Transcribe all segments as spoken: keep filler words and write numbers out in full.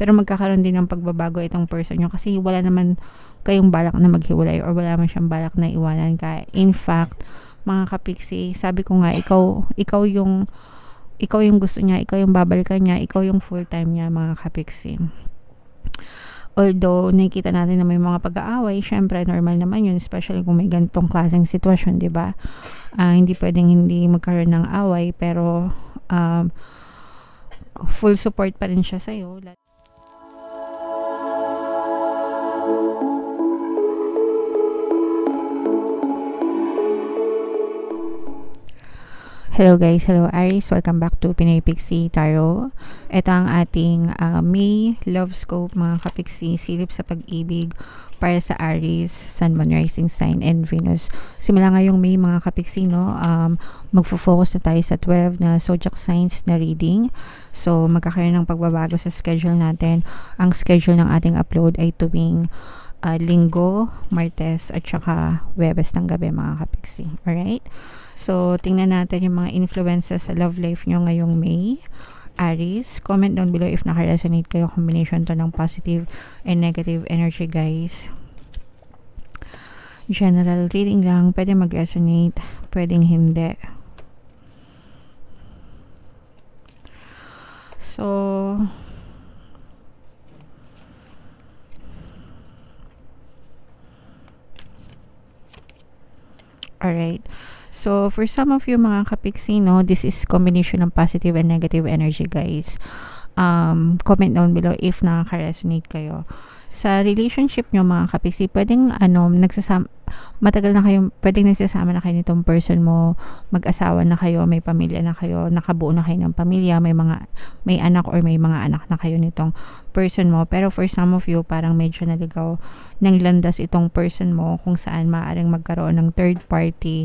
pero magkakaroon din ng pagbabago itong person nyo kasi wala naman kayong balak na maghiwalay or wala naman siyang balak na iwanan ka. In fact, mga kapiksi, sabi ko nga, ikaw, ikaw yung ikaw yung gusto niya, ikaw yung babalikan niya, ikaw yung full time niya, mga kapiksi. Although, nakikita natin na may mga pag-aaway, syempre, normal naman yun, especially kung may ganitong klaseng sitwasyon, di ba? Uh, hindi pwedeng hindi magkaroon ng away, pero um, full support pa rin siya sa'yo. Hello guys, hello Aries, welcome back to Pinoy Pixie Tarot. Ito ang ating uh, May Love Scope, mga kapiksi, silip sa pag-ibig para sa Aries, Sun, Moon, Rising Sign, and Venus. Simula ngayong May, mga kapiksi, no, um, magfo-focus na tayo sa twelve na zodiac signs na reading. So, magkakaroon ng pagbabago sa schedule natin. Ang schedule ng ating upload ay tuwing uh, Linggo, Martes, at saka Webes ng gabi, mga kapiksi. Alright? So, tingnan natin yung mga influences sa love life nyo ngayong May. Aries, comment down below if naka-resonate kayo. Combination to ng positive and negative energy, guys. General reading lang. Pwede mag-resonate, pwedeng hindi. So, alright. So, for some of you mga kapiksi, no, this is combination ng positive and negative energy, guys. Um, comment down below if nakaka-resonate kayo. Sa relationship nyo, mga kapiksi, pwedeng, ano, nagsasama, matagal na kayo, pwedeng nagsasama na kayo nitong person mo, mag-asawa na kayo, may pamilya na kayo, nakabuo na kayo ng pamilya, may mga, may anak or may mga anak na kayo nitong person mo. Pero for some of you, parang medyo naligaw ng landas itong person mo, kung saan maaaring magkaroon ng third party.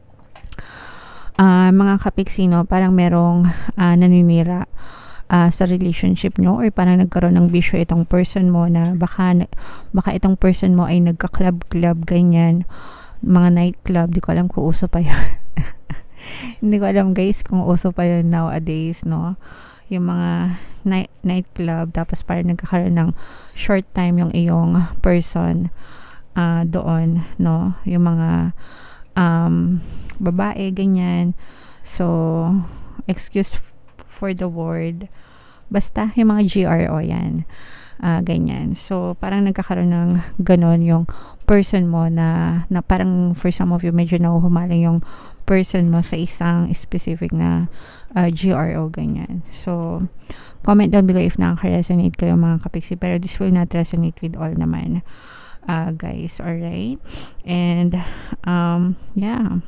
Uh, mga kapiksi, no, parang merong uh, naninira uh, sa relationship nyo or parang nagkaroon ng bisyo itong person mo na baka, baka itong person mo ay nagka-club-club, ganyan, mga nightclub, di ko alam kung uso pa yun. Hindi ko alam, guys, kung uso pa yun nowadays, no, yung mga night, nightclub, tapos parang nagkakaroon ng short time yung iyong person uh, doon, no, yung mga um, babae, ganyan. So, excuse for the word. Basta, yung mga G R O yan. Uh, ganyan. So, parang nagkakaroon ng ganon yung person mo na, na parang for some of you, medyo nahuhumaling yung person mo sa isang specific na uh, G R O, ganyan. So, comment down below if nakaka-resonate kayo, mga kapiksi. Pero this will not resonate with all naman. Uh, guys, alright? And, um, yeah.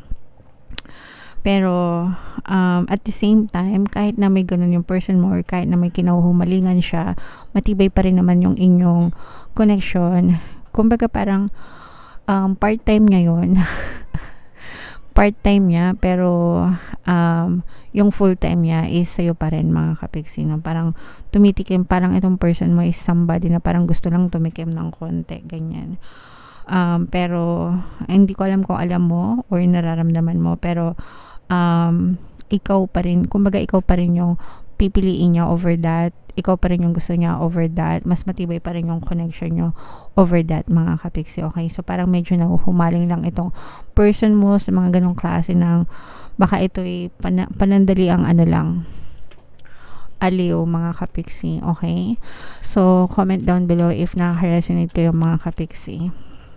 Pero, um, at the same time, kahit na may ganun yung person mo or kahit na may kinahuhumalingan siya, matibay pa rin naman yung inyong connection. Kumbaga parang um, part-time niya yun. Part-time niya, pero um, yung full-time niya is sa'yo pa rin, mga kapiksi. No? Parang tumitikim, parang itong person mo is somebody na parang gusto lang tumikim ng konti, ganyan. Um, pero, hindi ko alam kung alam mo or nararamdaman mo, pero um, ikaw pa rin, kumbaga ikaw pa rin yung pipiliin niya over that, ikaw pa rin yung gusto niya over that, mas matibay pa rin yung connection nyo over that, mga kapiksi, okay? So, parang medyo nahuhumaling lang itong person mo sa mga ganong klase ng, baka ito'y pan panandali ang ano lang, aliw, mga kapiksi, okay? So, comment down below if nakaka-resonate kayo, mga kapiksi.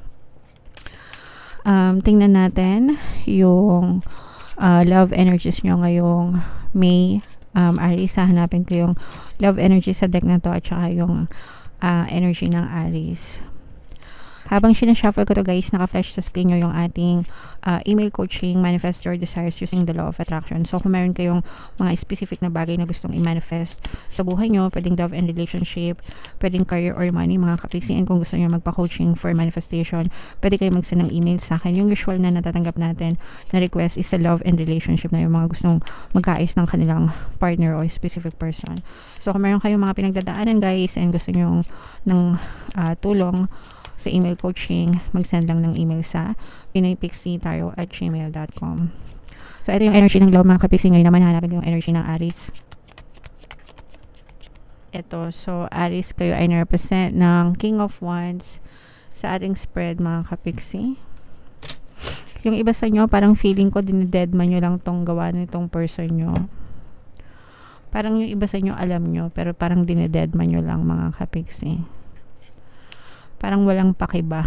Um, tingnan natin yung uh, love energies nyo ngayong May. Um, Aries, hanapin ko yung love energy sa deck na to at saka yung uh, energy ng Aries. Habang sinashuffle ko to, guys, naka-flash sa screen nyo yung ating uh, email coaching, Manifest Your Desires Using the Law of Attraction. So, kung meron kayong mga specific na bagay na gustong i-manifest sa buhay nyo, pwedeng love and relationship, pwedeng career or money, mga kapiksi, and kung gusto nyo magpa-coaching for manifestation, pwede kayo mag-send ng email sa akin. Yung usual na natatanggap natin na request is sa love and relationship na yung mga gustong magkaayos ng kanilang partner o specific person. So, kung meron kayong mga pinagdadaanan, guys, and gusto nyo ng uh, tulong sa email coaching, mag-send lang ng email sa pinoypixietarot at gmail dot com. So, ito yung energy ng love, mga kapiksi. Ngayon naman, hanapin ko yung energy ng Aries. Ito, so Aries, kayo ay na-represent ng King of Wands sa ating spread, mga kapiksi. Yung iba sa inyo, parang feeling ko dinidedma nyo lang tong gawa nitong person nyo. Parang yung iba sa inyo alam nyo, pero parang dinededma nyo lang, mga kapiksi. Parang walang pakiba.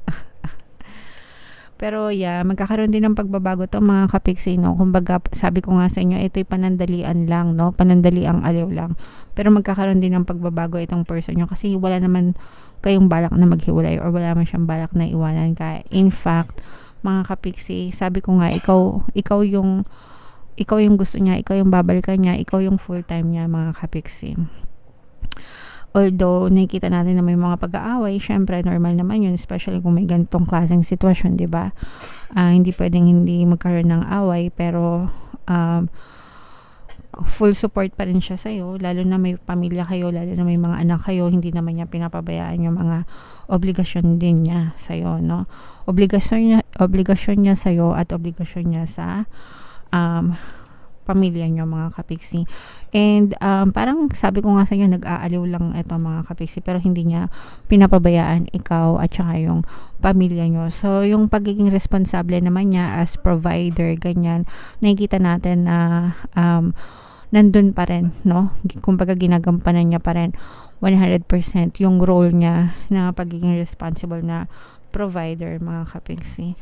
Pero yeah, magkakaroon din ng pagbabago to, mga kapiksi, no? Kumbaga, sabi ko nga sa inyo, ito'y panandalian lang, no? Panandaliang aliw lang. Pero magkakaroon din ng pagbabago itong person nyo kasi wala naman kayong balak na maghiwalay or wala naman siyang balak na iwanan ka. In fact, mga kapiksi, sabi ko nga, ikaw, ikaw yung ikaw yung gusto niya, ikaw yung babalikan niya, ikaw yung full time niya, mga kapiksi. Although, nakikita natin na may mga pag-aaway, syempre, normal naman yun, especially kung may ganitong klaseng sitwasyon, di ba? Uh, hindi pwedeng hindi magkaroon ng away, pero um, full support pa rin siya sa'yo, lalo na may pamilya kayo, lalo na may mga anak kayo, hindi naman niya pinapabayaan yung mga obligasyon din niya sa'yo, no? Obligasyon niya, obligasyon niya sa'yo at obligasyon niya sa um, pamilya nyo, mga kapiksi. And um, parang sabi ko nga sa inyo, nag-aaliw lang ito, mga kapiksi, pero hindi niya pinapabayaan ikaw at saka yung pamilya nyo. So, yung pagiging responsable naman niya as provider, ganyan, nakikita natin na um, nandun pa rin, no? Kumbaga, ginagampanan niya pa rin one hundred percent yung role niya na pagiging responsible na provider, mga kapiksi.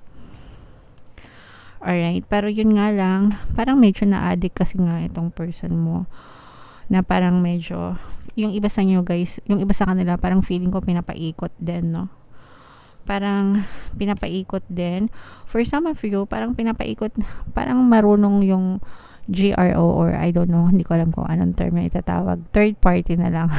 Alright, pero yun nga lang, parang medyo na-addict kasi nga itong person mo, na parang medyo, yung iba sa inyo guys, yung iba sa kanila, parang feeling ko pinapaikot din, no? Parang pinapaikot din. For some of you, parang pinapaikot, parang marunong yung G R O or I don't know, hindi ko alam kung anong term na itatawag. Third party na lang.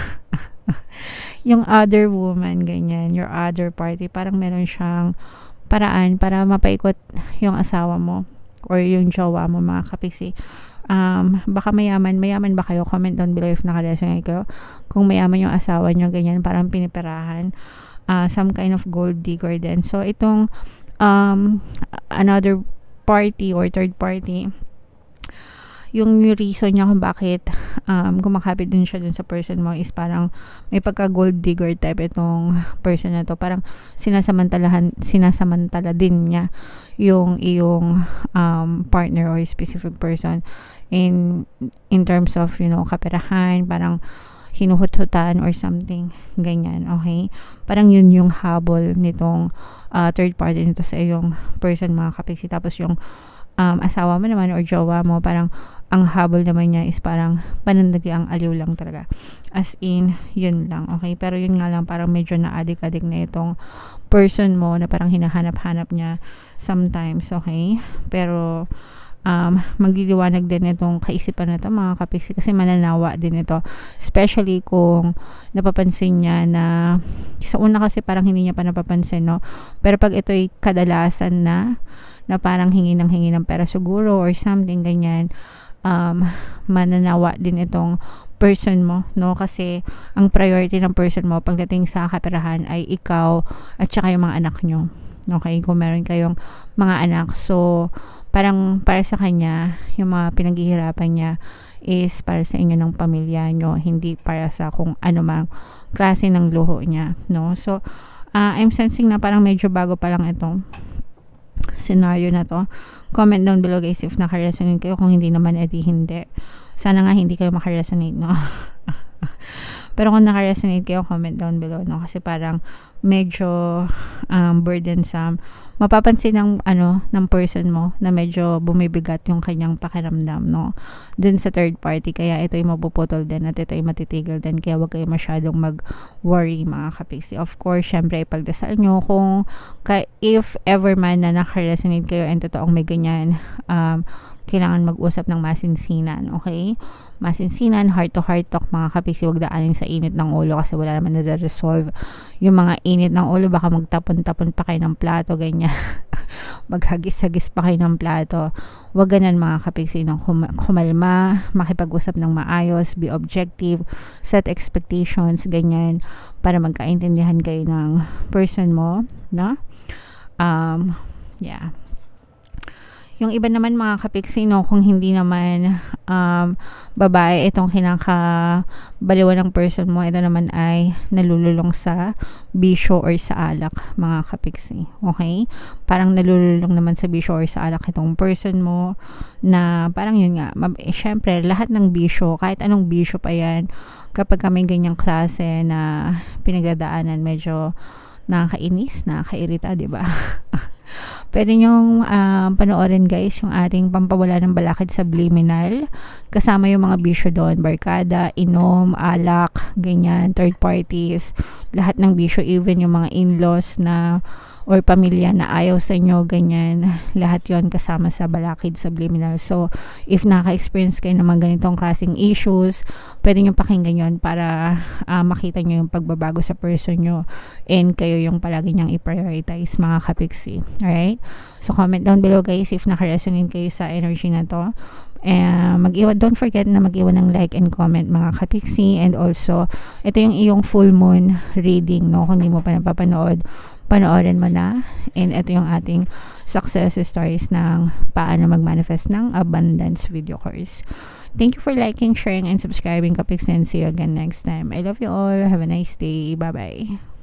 Yung other woman, ganyan, your other party, parang meron siyang paraan para mapaikot yung asawa mo or yung jowa mo, mga kapiksi. Um, baka mayaman, mayaman ba kayo? Comment down below if nakaresonate kayo. Kung mayaman yung asawa nyo, ganyan, parang piniperahan. Uh, some kind of gold digger din. So, itong um, another party or third party, yung reason niya kung bakit um, kumakapit din siya dun sa person mo is parang may pagka gold digger type itong person na to. Parang sinasamantalahan, sinasamantala din niya yung iyong um, partner or specific person in in terms of, you know, kaperahan, parang hinuhut-hutan or something, ganyan, okay? Parang yun yung habol nitong uh, third party nito sa iyong person, mga kapiksi. Tapos yung um, asawa mo naman or jowa mo, parang ang habol naman niya is parang panandali ang aliw lang talaga. As in, yun lang, okay? Pero yun nga lang, parang medyo na-addict-addict na itong person mo na parang hinahanap-hanap niya sometimes, okay? Pero um, magliliwanag din itong kaisipan na ito, mga kapiksi, kasi mananawa din ito. Especially kung napapansin niya na, sa una kasi parang hindi niya pa napapansin, no? Pero pag ito'y kadalasan na, na parang hingi ng hingi ng pera siguro or something, ganyan, um, mananawa din itong person mo, no? Kasi ang priority ng person mo pagdating sa kaperahan ay ikaw at saka yung mga anak nyo, okay? Kung meron kayong mga anak, so parang para sa kanya yung mga pinaghihirapan niya is para sa inyo ng pamilya nyo, hindi para sa kung ano mang klase ng luho niya, no? So uh, I'm sensing na parang medyo bago pa lang itong scenario na to. Comment down below guys if naka-resonate kayo. Kung hindi naman, edi hindi. Sana nga hindi kayo maka-resonate, no? Pero kung naka-resonate kayo, comment down below, no? Kasi parang medyo um, burdensome. Mapapansin ng ano ng person mo na medyo bumibigat yung kanyang pakiramdam, no? Dun sa third party, kaya ito ay mapuputol din at ito ay matitigil din, kaya wag kayo masyadong mag-worry, mga kapiksi. Of course, syempre ipagdasal nyo kung ka, if ever man na naka-resonate kayo and totoong may ganyan, um, kailangan mag-usap ng masinsinan, okay? Masinsinan, heart to heart talk, mga kapiksi. Huwag daanin sa init ng ulo kasi wala naman na-resolve yung mga init ng ulo. Baka magtapon-tapon pa kayo ng plato, ganyan. Maghagis-hagis pa kayo ng plato. Huwag ganun, mga kapiksi, no? Kum- kumalma, makipag-usap ng maayos, be objective, set expectations, ganyan, para magkaintindihan kayo ng person mo, no? Um, yeah. Yung iba naman mga kapiksi, no, kung hindi naman um, babae itong kinakabaliwan ng person mo, ito naman ay nalululong sa bisyo or sa alak mga kapiksi. Okay? Parang nalululong naman sa bisyo or sa alak itong person mo na parang yun nga, mab- eh, syempre lahat ng bisyo, kahit anong bisyo pa yan, kapag kami ganyang klase na pinagdadaanan, medyo nakakainis, nakakairita, di ba? Pwede nyong um, panoorin guys yung ating pampawala ng balakid subliminal. Kasama yung mga bisyo doon, barkada, inom, alak, ganyan, third parties, lahat ng bisyo, even yung mga in-laws na or pamilya na ayaw sa inyo, ganyan, lahat yon kasama sa balakid subliminal. So, if naka-experience kayo ng mga ganitong klaseng issues, pwede nyo pakinggan yon para uh, makita nyo yung pagbabago sa person nyo and kayo yung palagi nyang i-prioritize mga kapiksi. Alright? So, comment down below guys if naka-resonate kayo sa energy na to. And mag-iwan, don't forget na mag-iwan ng like and comment mga kapiksi, and also ito yung iyong full moon reading, no, kung hindi mo pa napapanood, panoorin mo na. And ito yung ating success stories ng paano mag-manifest ng abundance video course. Thank you for liking, sharing, and subscribing kapiksi, and see you again next time. I love you all. Have a nice day. Bye bye.